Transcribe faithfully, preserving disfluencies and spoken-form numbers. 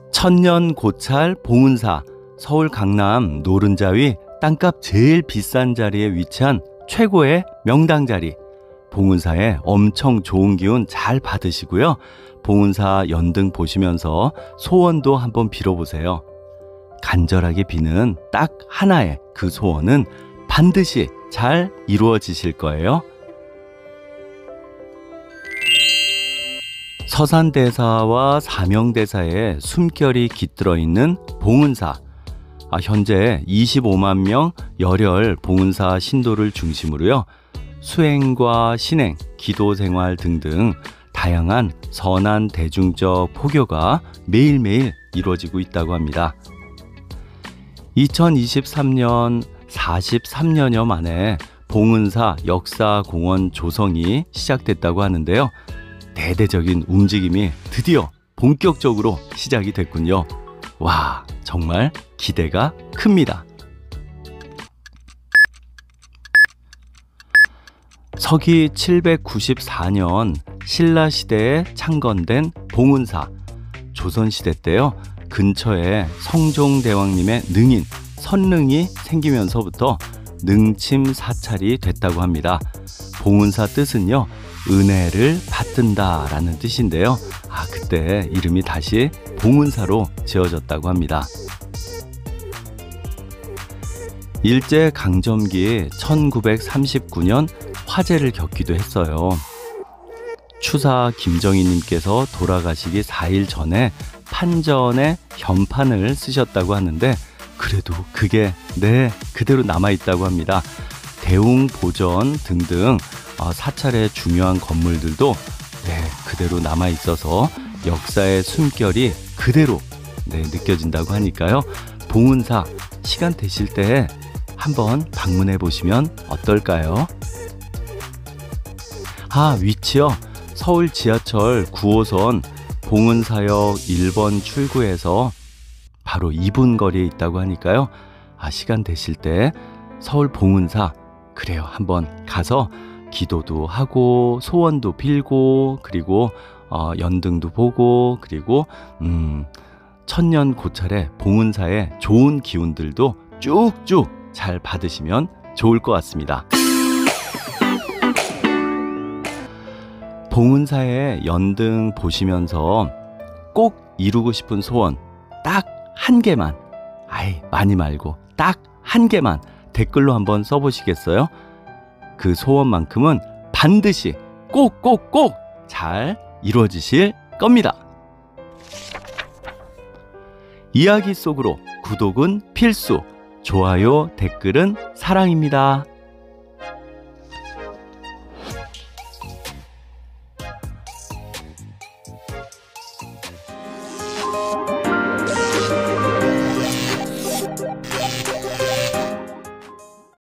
천년 고찰 봉은사, 서울 강남 노른자 위 땅값 제일 비싼 자리에 위치한 최고의 명당 자리. 봉은사에 엄청 좋은 기운 잘 받으시고요. 봉은사 연등 보시면서 소원도 한번 빌어보세요. 간절하게 비는 딱 하나의 그 소원은 반드시 잘 이루어지실 거예요. 서산대사와 사명대사에 숨결이 깃들어 있는 봉은사. 아, 현재 이십오만 명 열혈 봉은사 신도를 중심으로요, 수행과 신행, 기도생활 등등 다양한 선한 대중적 포교가 매일매일 이루어지고 있다고 합니다. 이천이십삼 년 사십삼 년여 만에 봉은사 역사공원 조성이 시작됐다고 하는데요. 대대적인 움직임이 드디어 본격적으로 시작이 됐군요. 와, 정말 기대가 큽니다. 서기 칠백구십사 년 신라시대에 창건된 봉은사. 조선시대 때요, 근처에 성종대왕님의 능인 선릉이 생기면서부터 능침 사찰이 됐다고 합니다. 봉은사 뜻은요, 은혜를 받든다 라는 뜻인데요. 아, 그때 이름이 다시 봉은사로 지어졌다고 합니다. 일제강점기 천구백삼십구 년 화재를 겪기도 했어요. 추사 김정희님께서 돌아가시기 사 일 전에 판전에 현판을 쓰셨다고 하는데, 그래도 그게 네 그대로 남아있다고 합니다. 대웅보전 등등 사찰의 중요한 건물들도 네 그대로 남아있어서 역사의 숨결이 그대로 네 느껴진다고 하니까요. 봉은사 시간 되실 때 한번 방문해 보시면 어떨까요? 아, 위치요, 서울 지하철 구 호선 봉은사역 일 번 출구에서 바로 이 분 거리에 있다고 하니까요. 아, 시간 되실 때 서울 봉은사 그래요, 한번 가서 기도도 하고 소원도 빌고, 그리고 어, 연등도 보고, 그리고 음, 천년 고찰의 봉은사의 좋은 기운들도 쭉쭉 잘 받으시면 좋을 것 같습니다. 봉은사의 연등 보시면서 꼭 이루고 싶은 소원 딱 한 개만, 아이 많이 말고 딱 한 개만 댓글로 한번 써보시겠어요? 그 소원만큼은 반드시 꼭 꼭 꼭 잘 이루어지실 겁니다. 이야기 속으로 구독은 필수, 좋아요, 댓글은 사랑입니다.